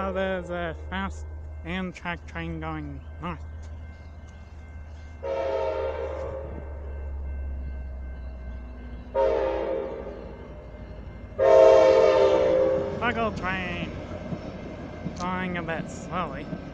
Now there's a fast Amtrak train going north. Toggle train! Going a bit slowly.